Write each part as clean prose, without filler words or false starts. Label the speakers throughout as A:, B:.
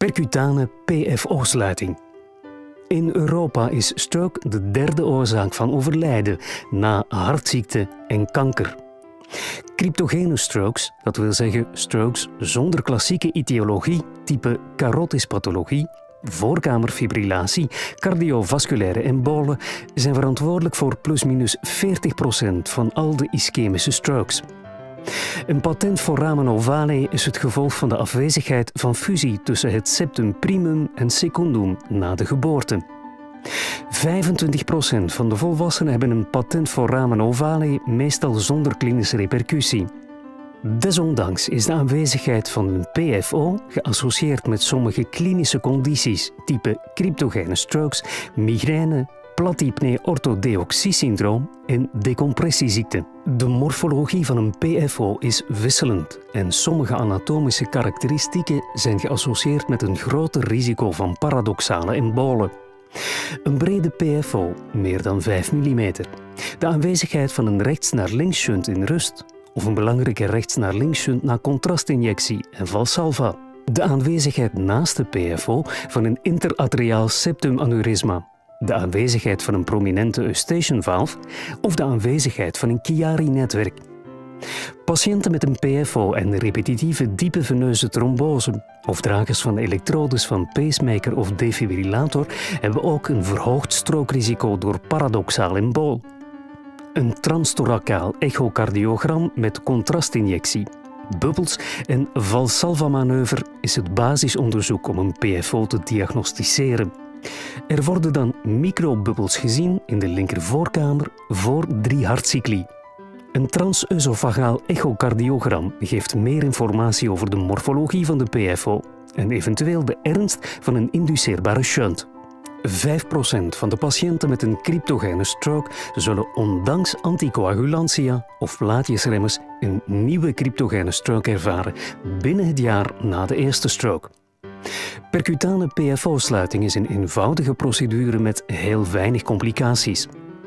A: Percutane PFO-sluiting. In Europa is stroke de derde oorzaak van overlijden na hartziekte en kanker. Cryptogene strokes, dat wil zeggen strokes zonder klassieke etiologie, type carotispathologie, voorkamerfibrillatie, cardiovasculaire embolen, zijn verantwoordelijk voor plusminus 40% van al de ischemische strokes. Een patent foramen ovale is het gevolg van de afwezigheid van fusie tussen het septum primum en secundum na de geboorte. 25% van de volwassenen hebben een patent foramen ovale, meestal zonder klinische repercussie. Desondanks is de aanwezigheid van een PFO geassocieerd met sommige klinische condities, type cryptogene strokes, migraine, platypnee-orthodeoxysyndroom en decompressieziekte. De morfologie van een PFO is wisselend en sommige anatomische karakteristieken zijn geassocieerd met een groter risico van paradoxale embolen. Een brede PFO, meer dan 5 mm. De aanwezigheid van een rechts naar links shunt in rust of een belangrijke rechts naar links shunt na contrastinjectie en Valsalva. De aanwezigheid naast de PFO van een interatriaal septumaneurysma. De aanwezigheid van een prominente eustachian valve of de aanwezigheid van een Chiari-netwerk. Patiënten met een PFO en repetitieve diepe veneuze trombose of dragers van elektrodes van pacemaker of defibrillator hebben ook een verhoogd strookrisico door paradoxaal embool. Een transtoracaal echocardiogram met contrastinjectie, bubbels en Valsalva-manoeuvre is het basisonderzoek om een PFO te diagnosticeren. Er worden dan microbubbels gezien in de linkervoorkamer voor 3 hartcycli. Een transœsophageaal echocardiogram geeft meer informatie over de morfologie van de PFO en eventueel de ernst van een induceerbare shunt. 5% van de patiënten met een cryptogene stroke zullen ondanks anticoagulantia of plaatjesremmers een nieuwe cryptogene stroke ervaren binnen het jaar na de eerste stroke. Percutane PFO-sluiting is een eenvoudige procedure met heel weinig complicaties.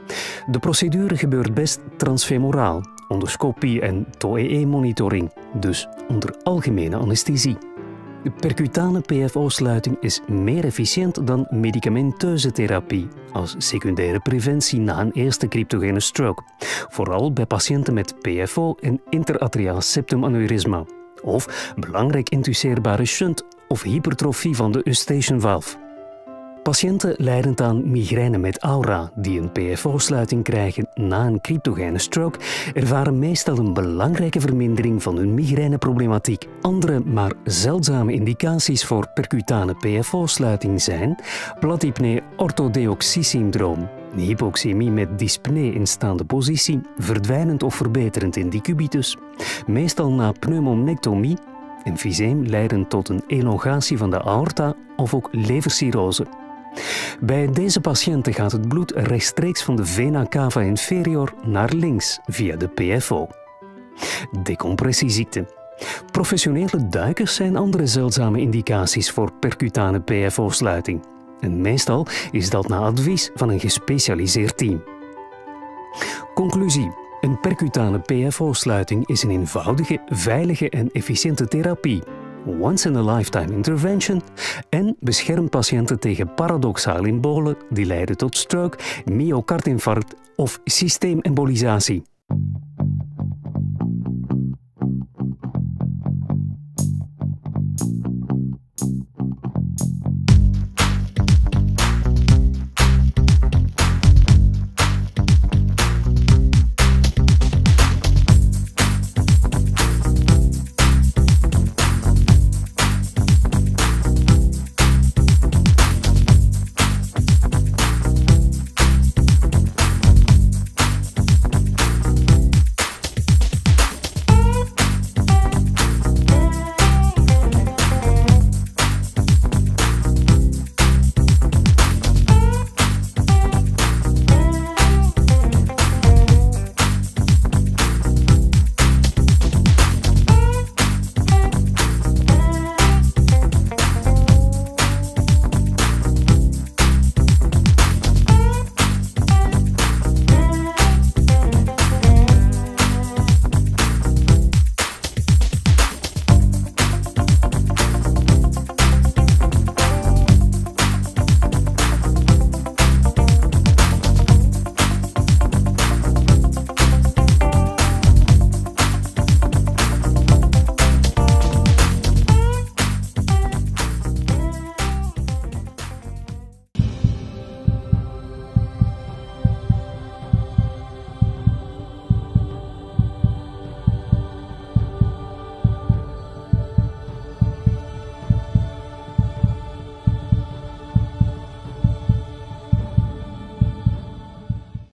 A: De procedure gebeurt best transfemoraal, onder scopie en TOEE-monitoring, dus onder algemene anesthesie. De percutane PFO-sluiting is meer efficiënt dan medicamenteuze therapie als secundaire preventie na een eerste cryptogene stroke, vooral bij patiënten met PFO en interatriaal septumaneurysma of belangrijk induceerbare shunt of hypertrofie van de eustachian valve. Patiënten lijdend aan migraine met aura die een PFO-sluiting krijgen na een cryptogene stroke ervaren meestal een belangrijke vermindering van hun migraineproblematiek. Andere, maar zeldzame indicaties voor percutane PFO-sluiting zijn platypnee-orthodeoxysyndroom, hypoxemie met dyspnee in staande positie, verdwijnend of verbeterend in decubitus, meestal na pneumonectomie, emfyseem leidend tot een elongatie van de aorta of ook levercirrose. Bij deze patiënten gaat het bloed rechtstreeks van de vena cava inferior naar links via de PFO. Decompressieziekte. Professionele duikers zijn andere zeldzame indicaties voor percutane PFO-sluiting. En meestal is dat na advies van een gespecialiseerd team. Conclusie. Een percutane PFO-sluiting is een eenvoudige, veilige en efficiënte therapie. Once-in-a-lifetime intervention en beschermt patiënten tegen paradoxaal embolen die leiden tot stroke, myocardinfarct of systeemembolisatie.